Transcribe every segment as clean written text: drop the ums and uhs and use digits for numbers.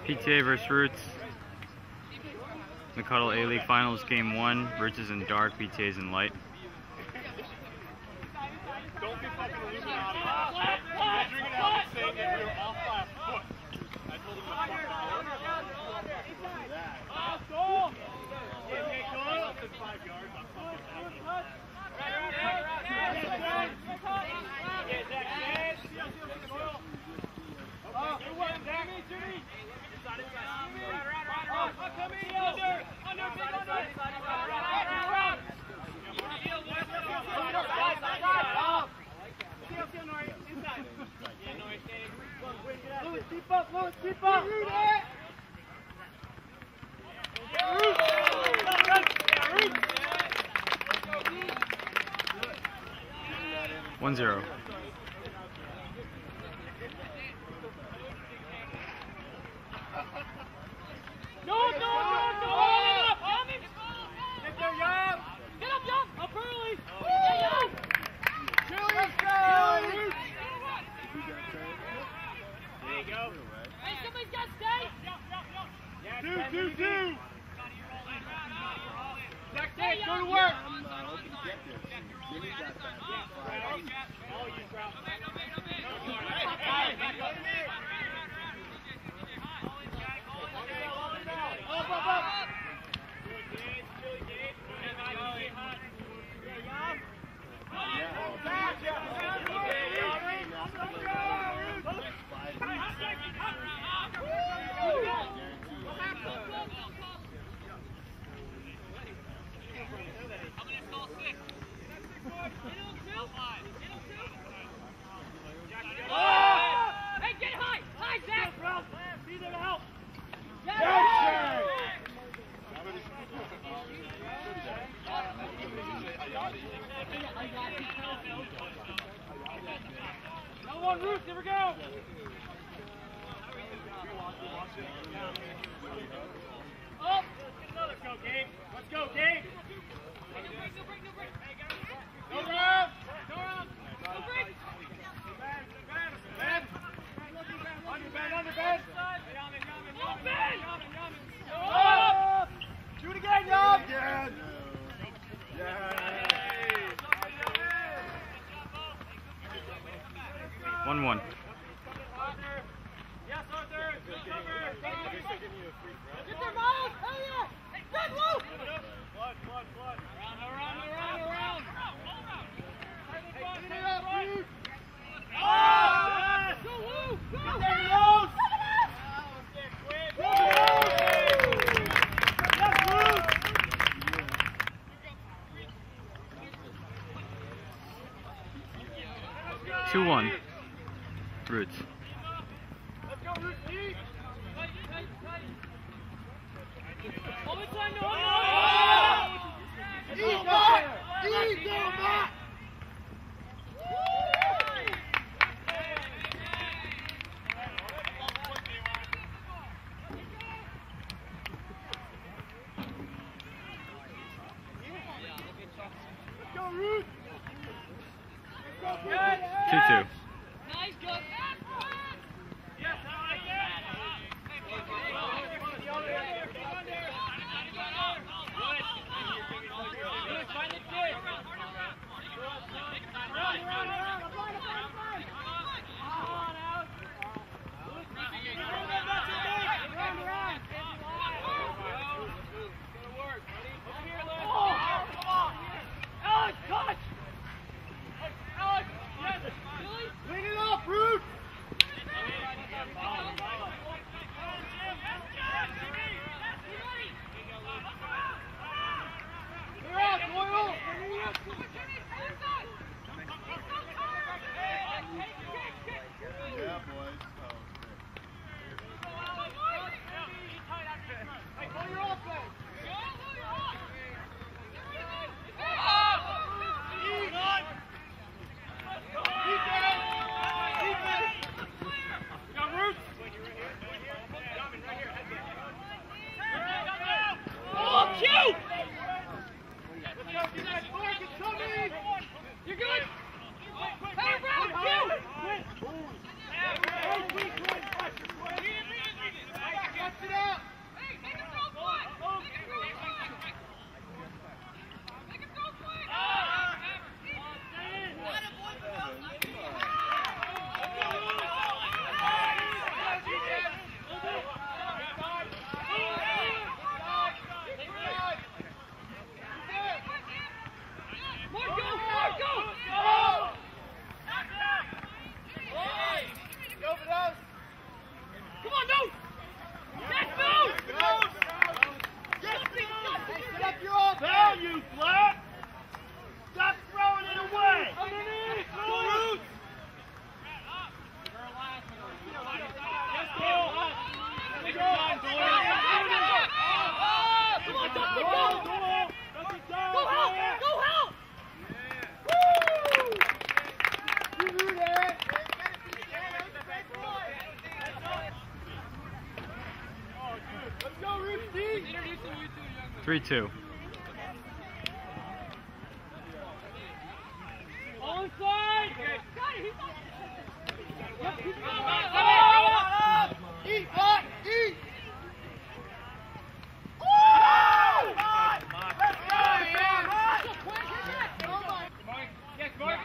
PTA versus Roots. MCUDL A-League Finals Game 1. Roots is in dark, PTA is in light. Don't be fucking Illuminati. Measuring it out and saying that we were off by a foot. I told him to fuck off. Okay, go. 5 yards. I'm fucking happy. Keep up, Lewis, keep up! 1-0. Go to work! One Roots, here we go! Up! Let's go, Gabe! Let's go, Gabe! No round! No round! No break! Ben! Under Ben! Under Ben! Up, Ben! Up! Do it again, Yob! Again! Yeah! 1-1. Yes, Arthur! Good cover! Get there, Miles! Hell yeah! Red Wolf! Blood! Around! Hey, up, dude! Oh! Go, Woo! Go! Get there, Rose! Yes, Woo! 2-1. Roots. Let's go, Roots! Eat! Overtime, no! Eat, Matt! Eat, Matt! 2-2. Nice, good. Yes, I like it. Find the kid. Alex, touch! Alex, yes! Billy? 3-2. Onside! Eat, Mark! Eat! Let's go, man! Yes, Mark!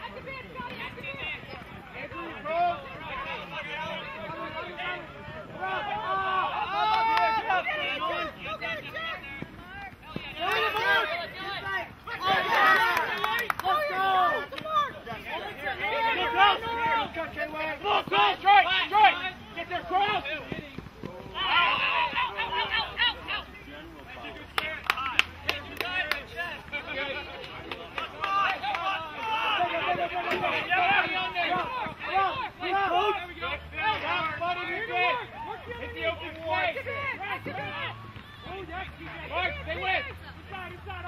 Get there, cross! Hit the open space! Mark, stay with! Inside,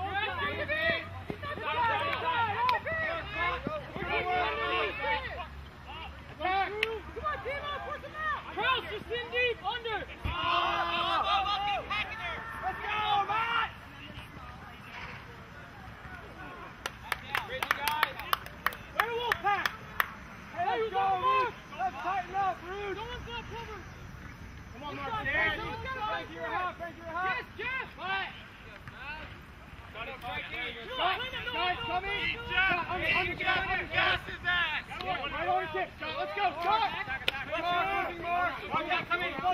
Charles, just in deep, under! Let's go, Matt! Where the wolf pack? Hey, let's go, Rude! Let's tighten up, Rude! No one's got cover! Come on, Mark, there! Break your half! Yes! What? Guys, coming! Under gas is that! Right on your tip! Let's go, shot! Let's go, Mark! Mark, coming! Step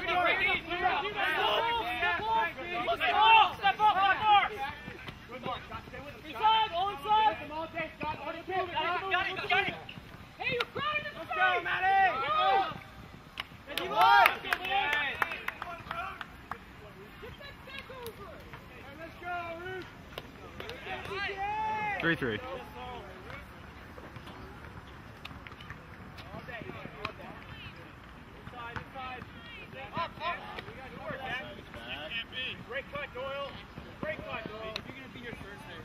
up, Mark! Good Mark, stay with him. Inside, onside! Come on, Dave, Scott, on the tip! Got it! Hey, you're crowding the space! Let's go, Matty! Let's go! Let's go, Ruth! 3-3. Great cut, Doyle. Great cut, Doyle. You're going to be here Thursday.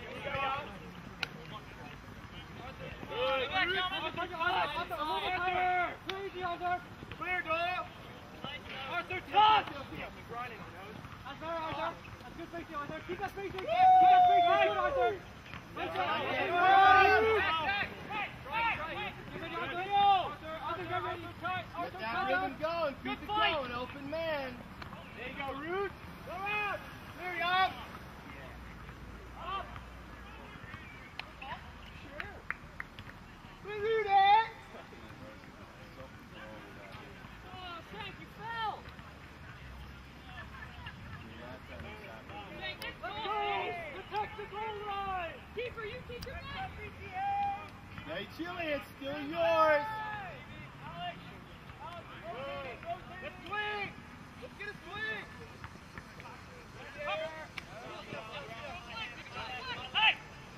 Clear, Doyle. Arthur, touch! Arthur. That's good spacing, Arthur. Keep that spacing. Good, Arthur. Get that rhythm going. Keep it going. Open man. There you go, Root. Go out. Clear you up. Sure. Root it. Oh, Frank, you fell. Let's go. Protect the goal line. Keeper, you keep your man. PTA. Stay chilly. It's still yours. Let's swing! Let's get a swing! Hey!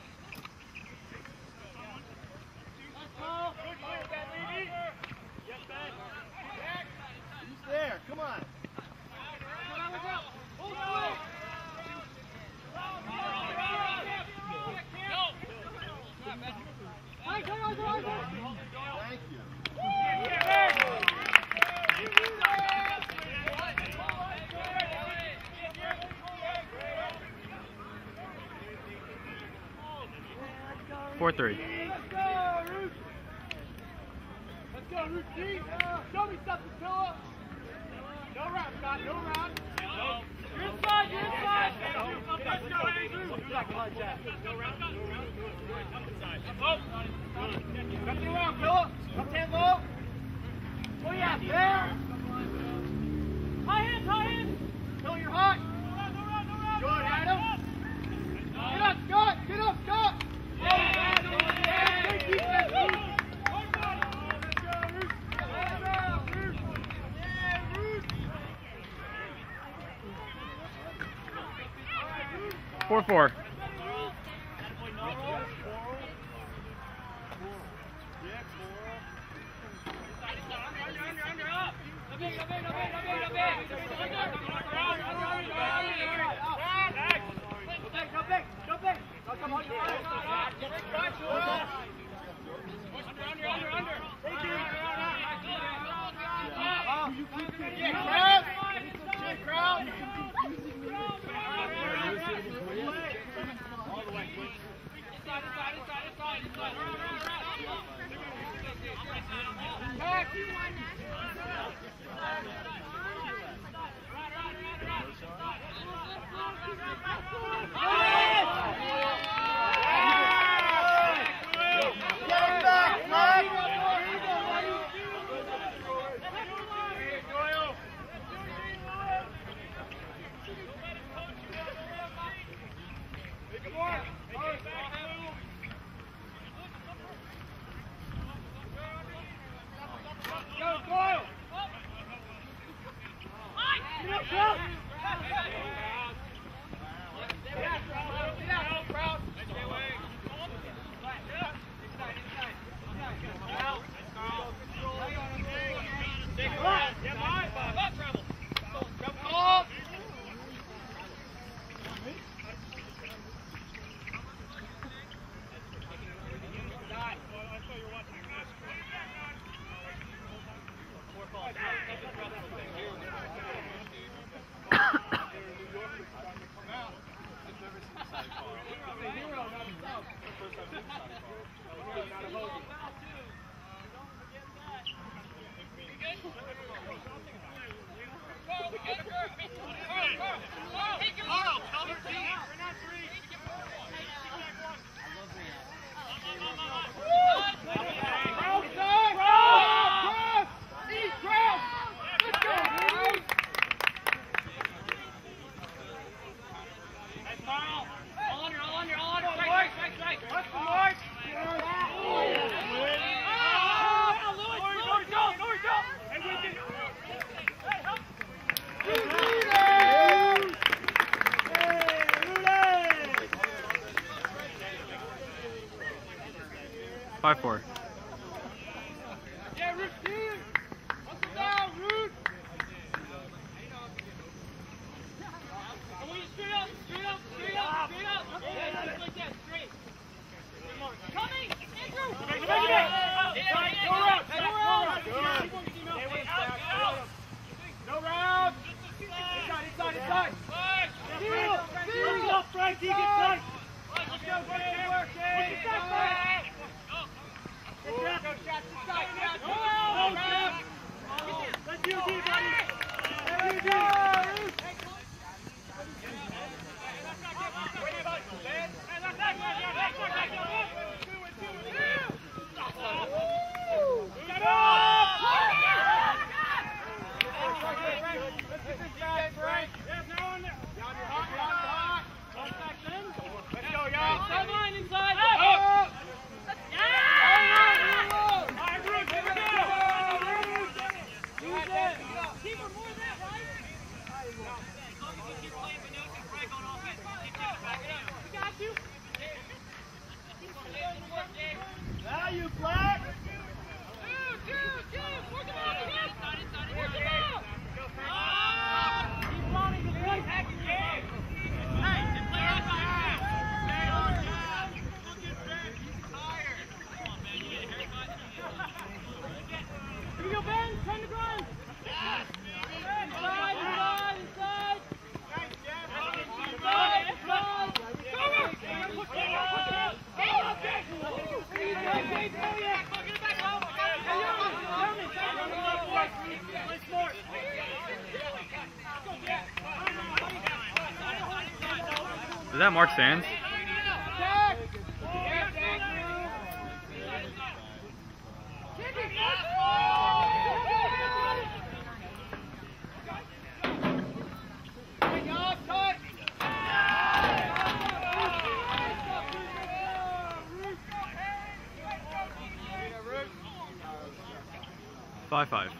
Let's go! Good play, Ben Levy! Yes, Ben! Who's there? Come on! Look out! Hold swing! Thank you. 4-3. Let's go, Ruth! Let's go, Ruth G! Show me something, Philip! No round, Scott, no round! You're inside, you're inside! Let's go, Andrew! No round, no round. Up inside. Up. Come to the round, Philip! Up 10 low! Oh yeah, there! High hands! Phil, you're hot! No round! Good, Adam! Get up, Scott! Four, 4. 5-4. Yeah, Root, team! Hustle down, Root! I want you straight up, straight up, straight up, straight up! Yeah, just like that, straight. Coming! Andrew! Go around! No round! Inside, inside! Steal! Up, Frankie, get tight! Let's go, work it! Go, shots inside, let's you, D, buddy! Let's you, D! Value, Black! Is that Mark Sands? Five.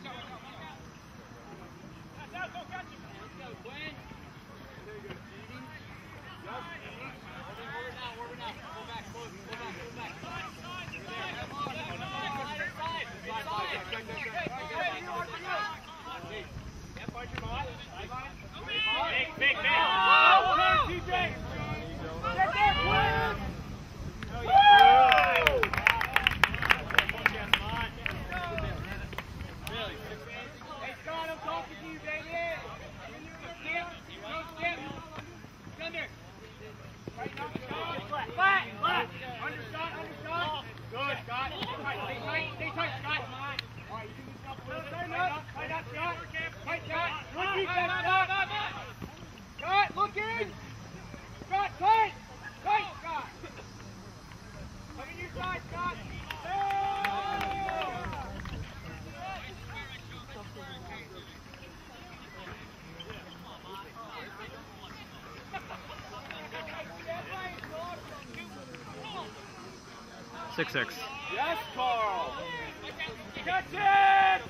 Six. Yes, Carl! Catch it!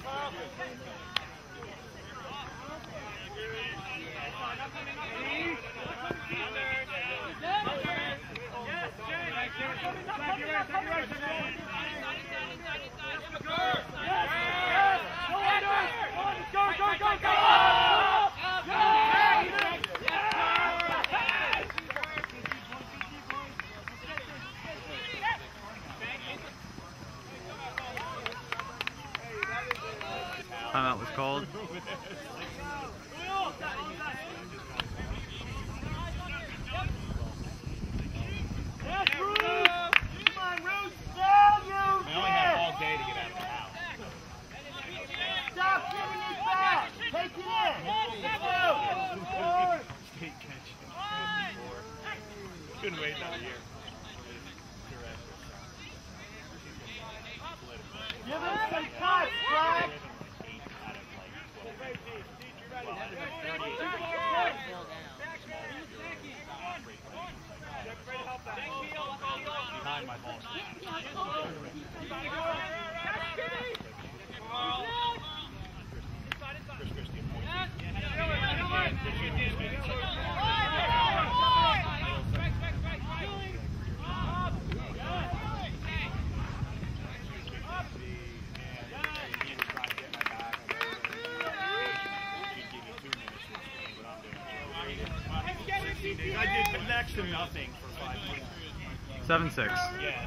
Timeout was called. couldn't wait another year. Give him some touch, Brad. Behind my ball. I did next to nothing for 5 minutes. 7-6. Yeah.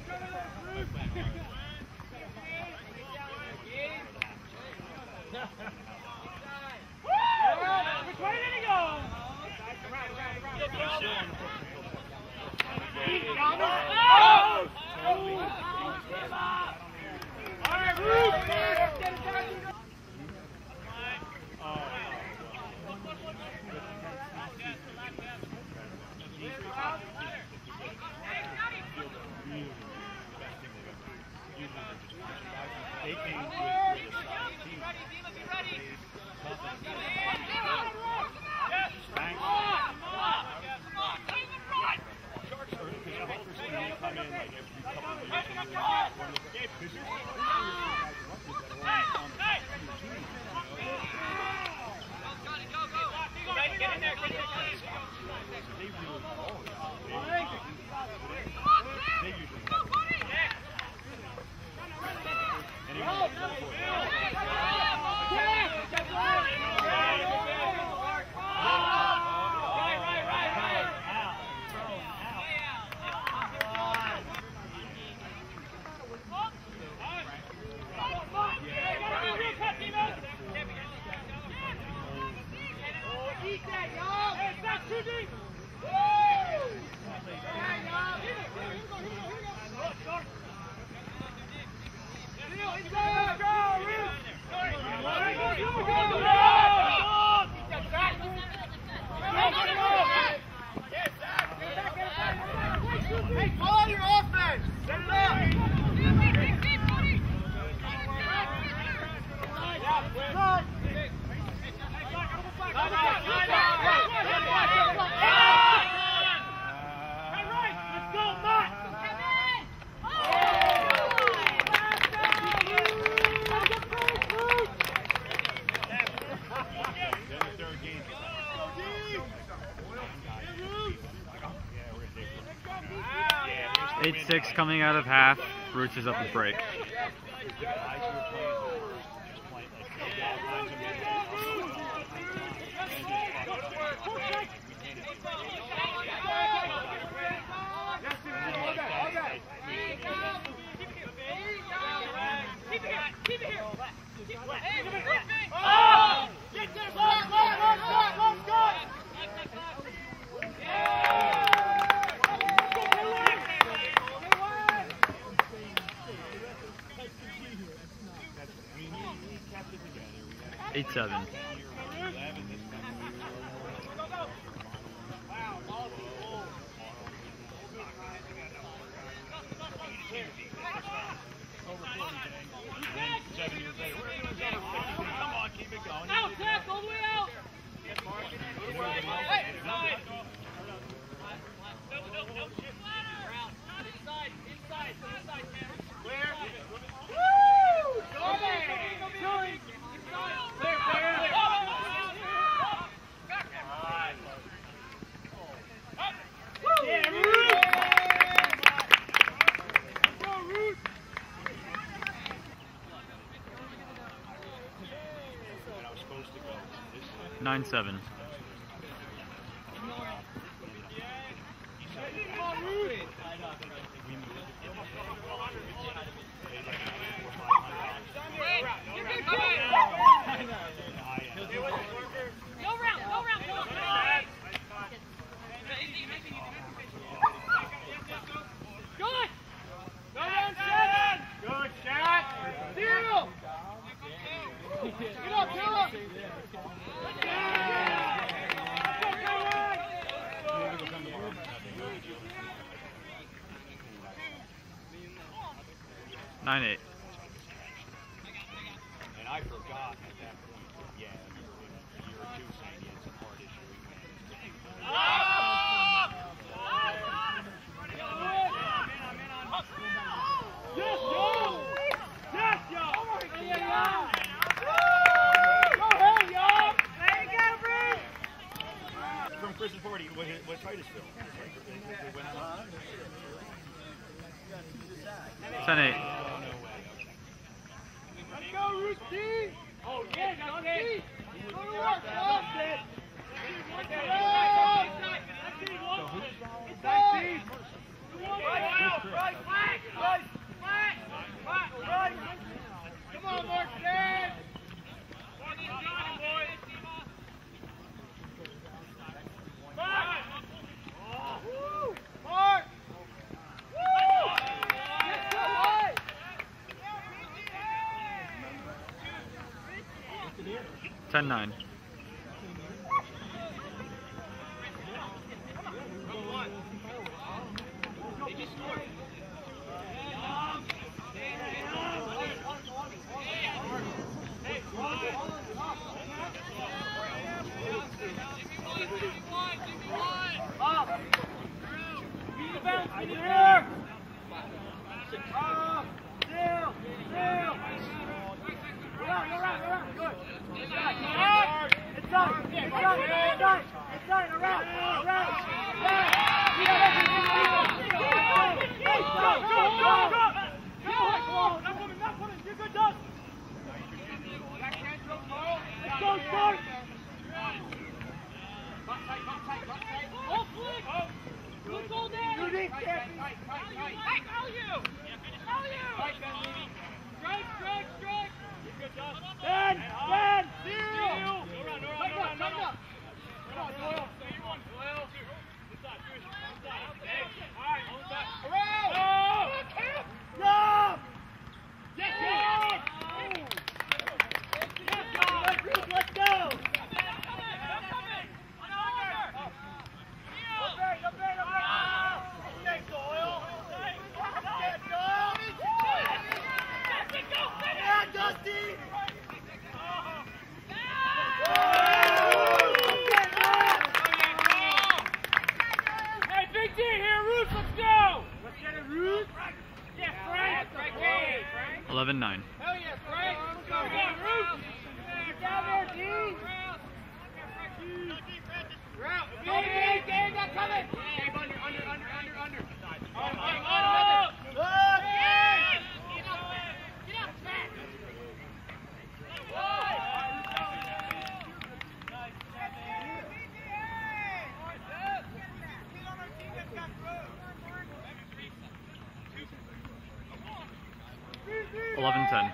Six coming out of half. Roots is up the break. Eight, 7. Come on, keep it going. Out, Jack, all the way out. Inside, Where? Woo! Go there! Nine, 7. 9-8. And I forgot at that point that, yeah, a year or two saying he had some heart issue. Yes, yo! Yes, yo! Go ahead, yo! There you go, Bruce! From Chris's party, what Titusville? 10-8. Let's go, Ruthie! Oh, yeah, that's it! Go to work, that's it! Come on, Mark, Dad! Mark! 10-9. Hey, Big D here, Ruth, let's go! Let's get it, Ruth! Yeah, Frank! 11-9. Hell yeah, Frank! Let's go, Ruth! Get down there, D! You're out! Dave, not coming! Dave, under! Eleven 10.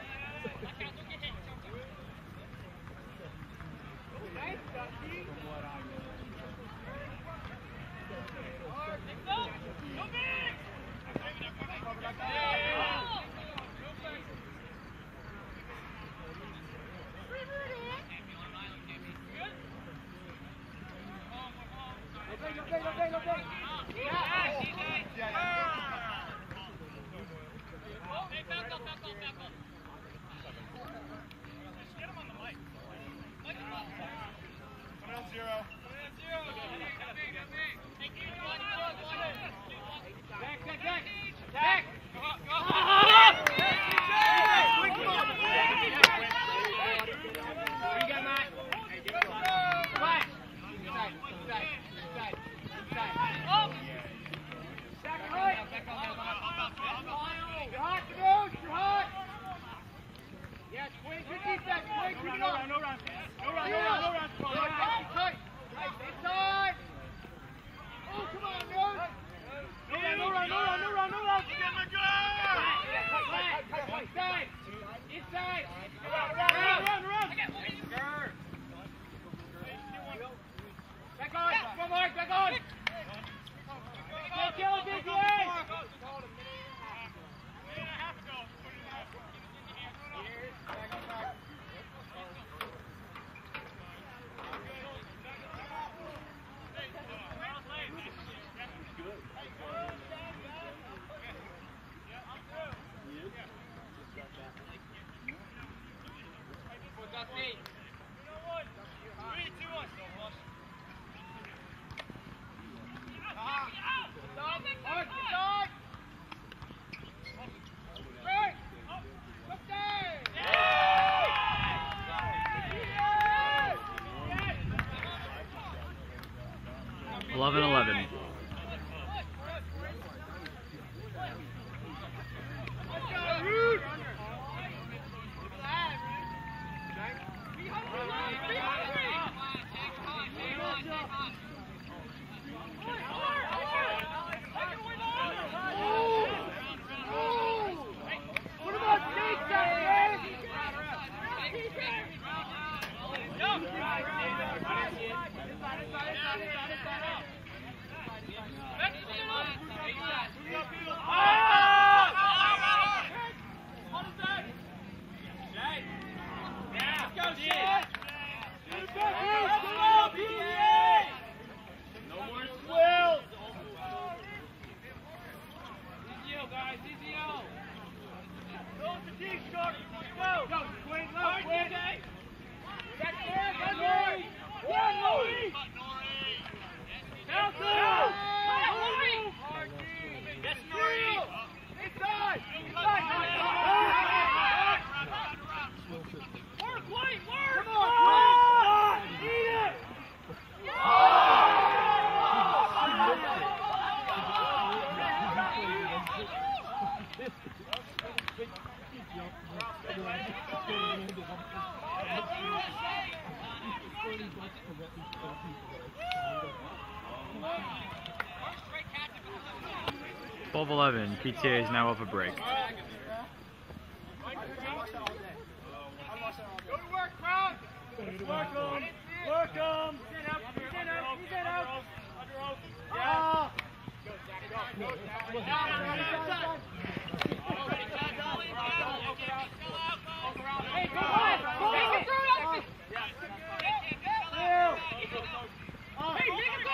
Eleven. 11. Twelve 11. PTA is now up a break. Go to work, crowd! Work 'em! Work 'em! Get out! Get out! Yeah! Go, Zach, go! Hey, go on! Make it through! Hey, make it go!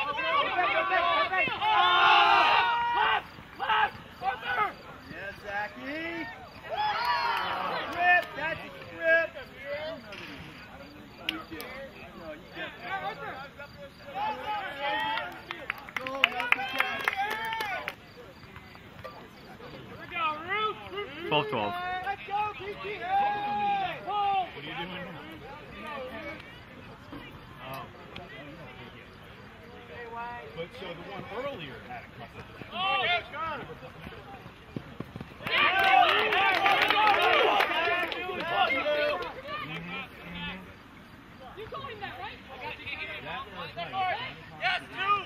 Left! Arthur! Yes, Zachy. Grip, that's a grip. Arthur! Go, left and catch. Here we go, Root! 12-12. Let's go, PTA! Pull! What are you doing? Oh. But so the one earlier had a couple of them. Oh, yes, God! You told him that, right? Yes, two!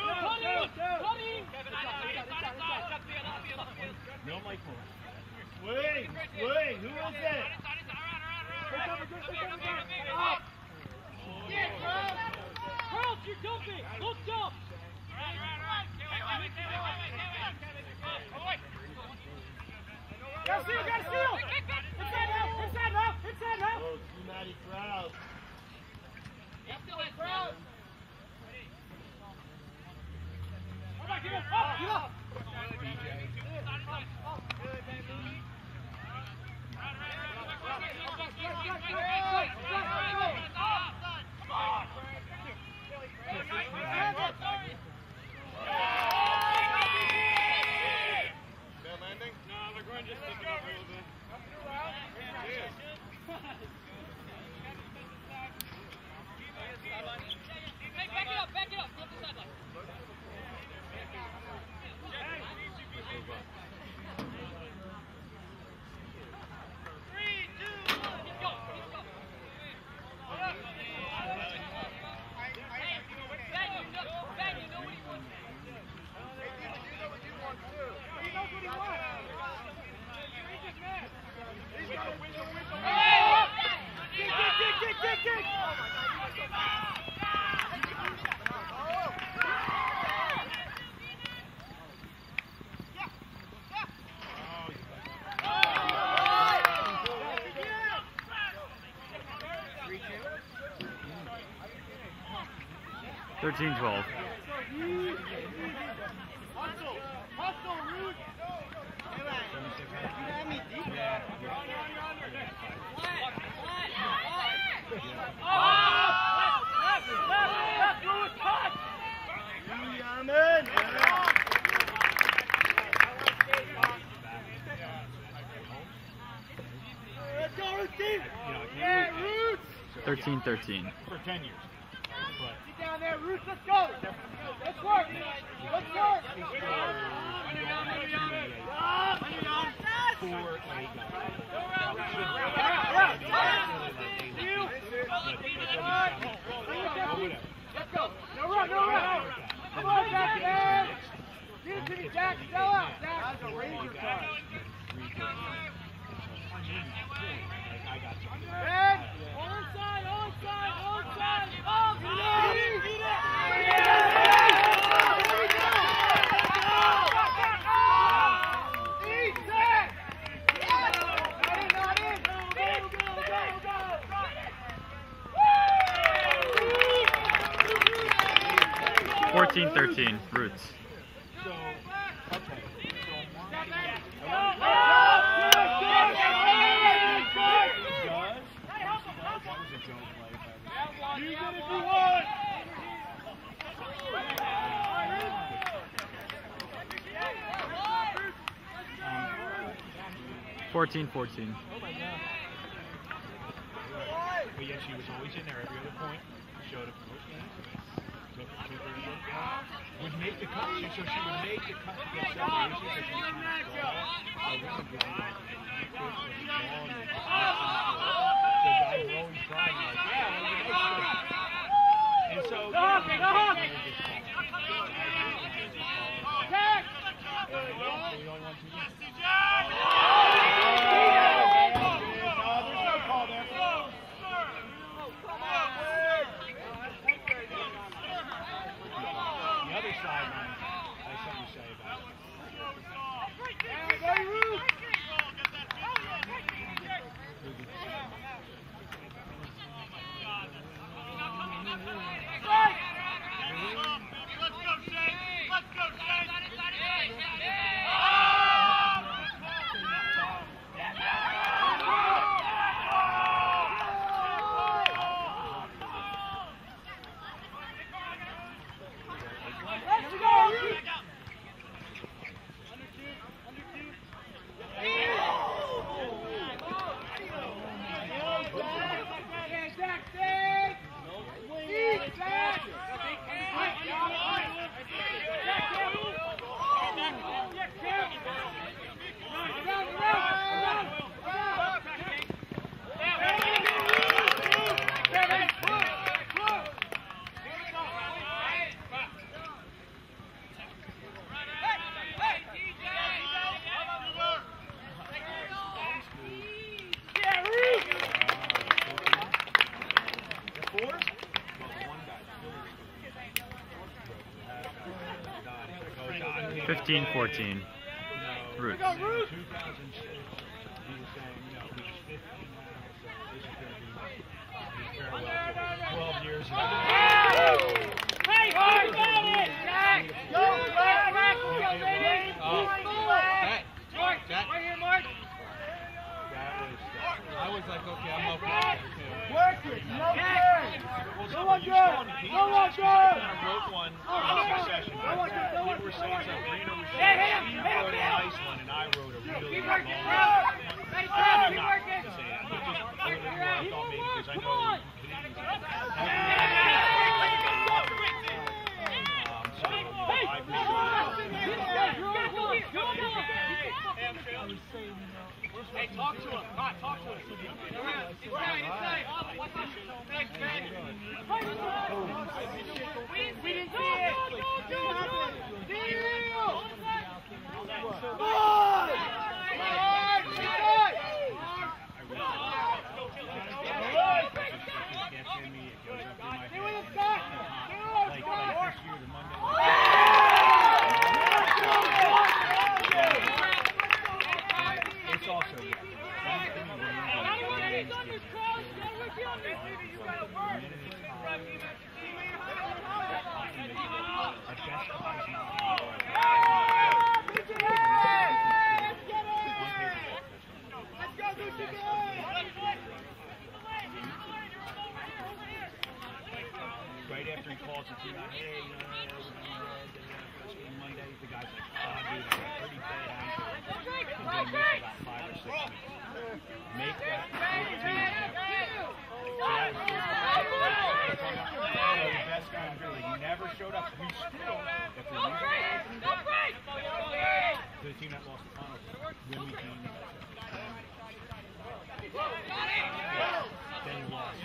No Michael. Swing, who is it? Yes, Carl, you're jumping! Don't jump! Got a seal! Inside now! Oh, too mighty crowd. Crowd! Come on, get up! Bad landing? No, we're going just to go. Back it up. Go to the sideline. 3, 2, 1, let's go. Ben, you know what he wants. He knows what he wants. He's just mad. He's got to win the Kick! Thirteen 12. Hustle, Root! 14-13. For 10 years. But Get down there, Ruth, let's go! Let's work! Let's work! Let's go! No run, no run! Come on, Jack, man! Get it to me, Jack! Sell out, Jack! That's a ranger card. Red! Onside, onside, onside! Oh, beat it! Eat that! Not in! Go! 14-13. Roots. so, okay. Use it if you want! 14-14. But yet she was always in there every other point. Showed up most games. Took her would make the cut, so she would make the cut to get separation. So she was the guys were always trying, like, yeah, well, you know, and so the other sideline, I have something to say about it. Fifteen, 14. Roots. 2006, he was saying, you know, he was 15 now, so this is going to be his farewell 12 years ago. Hey, hard on it! Jack! Go, Jack! Baby! Mark! Right here, Mark! I was like, okay, I'm up with it too. Work it! No Well, No one good! No one good! I wrote one in session. No one good! No one We were good! saying that Rena was Hit him! she Hit him! wrote a nice one, and I wrote a really Keep long working, one. bro! Hey, Chris, I'm keep not working! to say that, but just a little bit more. I thought maybe because I know Canadians Hey, talk to him. Talk to him. Inside. Thanks, man. We didn't see it. Deal. Come on. Stay with us, Scott. like this year, the Monday. It's also, right after he calls the team out, hey, you know, Monday, the guy's like, oh, dude, I got pretty bad ankle. And then miss about 5 or 6 weeks. Make that 14. So that was best kind of really. You never showed up. You still, if you're losing to the team that lost the finals, when we came, then you lost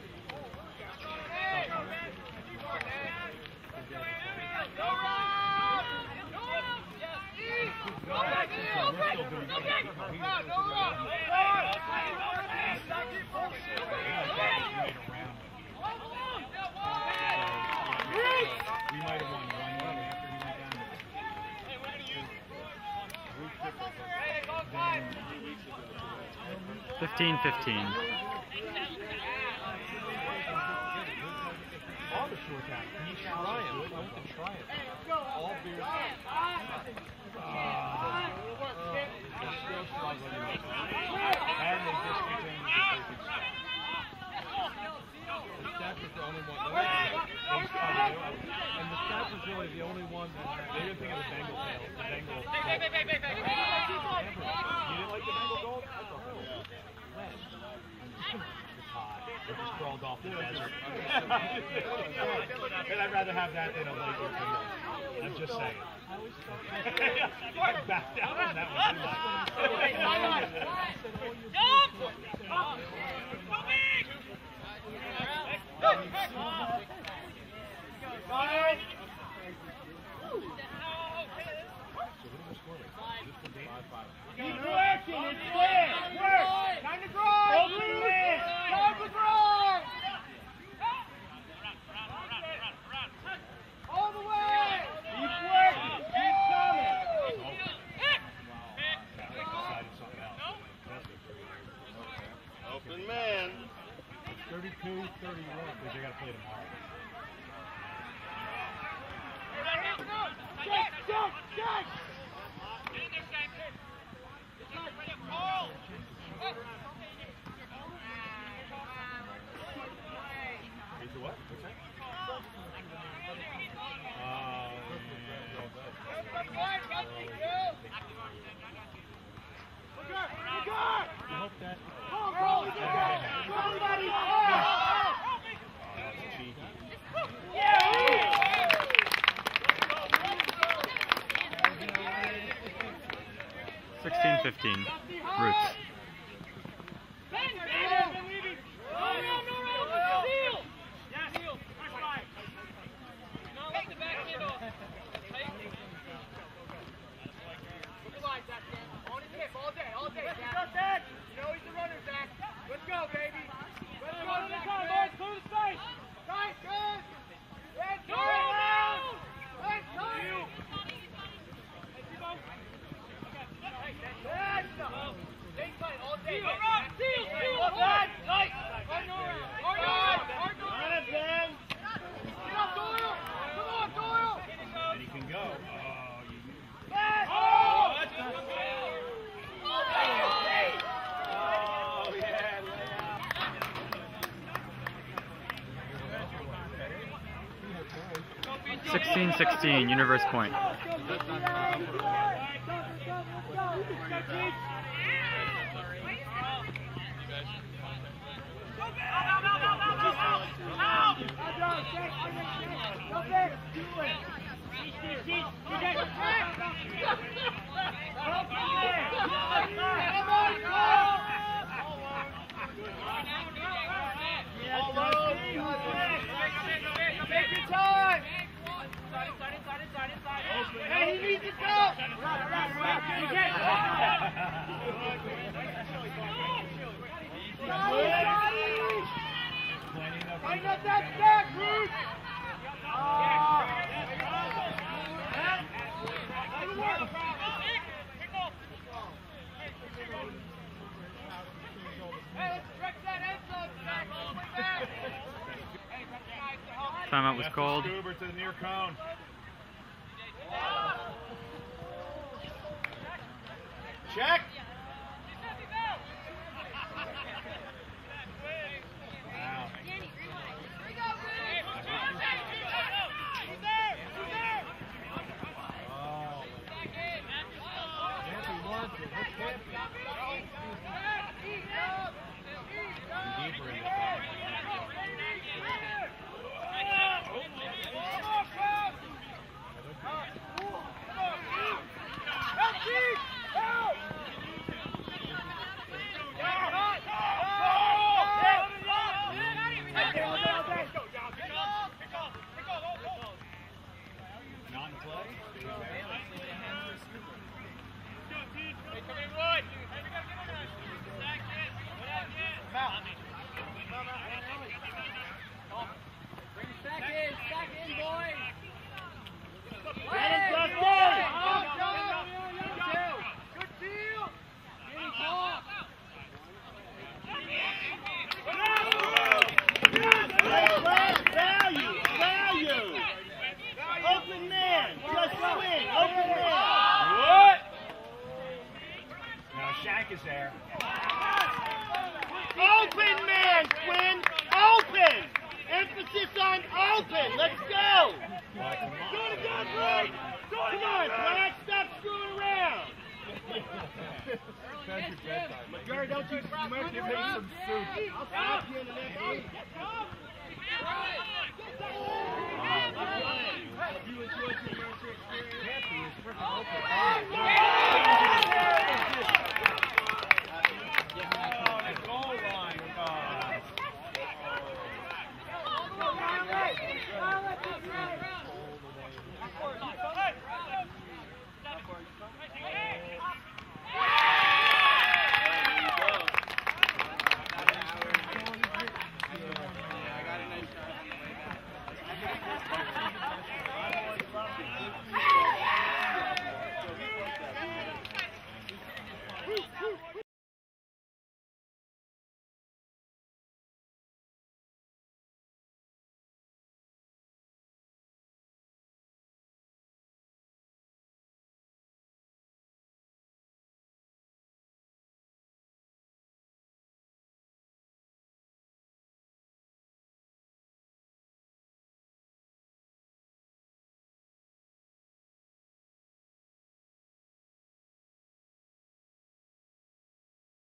4. We might have won 1 year after he went down. 15-15. All the short time. Can you try it? I want to try it. All beers. They're still struggling. And they just continue to take it. The Staff is the only one. And the Staff is really the only one that they didn't think of the Bengal tail. The Bengal. You didn't like the Bengal gold? I thought that was red. It's hot. It just crawled off the desert. And I'd rather have that than a laser tail. I'm just saying. Back down on that one. Keep working, it's clear. Work. Time to grind. Time to grind. All the way. Keep working. Keep coming. Open man. 32-31 because they got to play tomorrow. Check, check, check. It's a what? What's that? I hope that. Somebody. 16-15. Roots. And he can go. 16-16. Universe point. Take your time. Hey, he needs to go. Find up that stack, Bruce. Hey, let's stretch that end zone stack all the way back. Timeout was called. Scuba to the near cone. Check. Wow. Not in play. Stack in, boys. Get him, Justin! Good deal. Getting caught. Value! Open man! Just swing! Open man! What? Now Shaq is there. Open man, Quinn! Open! Emphasis on open! Let's go! Come on, Black! Stop screwing around! That's your bedtime. McGurry, don't you smirk Give your me face. some soup. I'll slap you in the next game.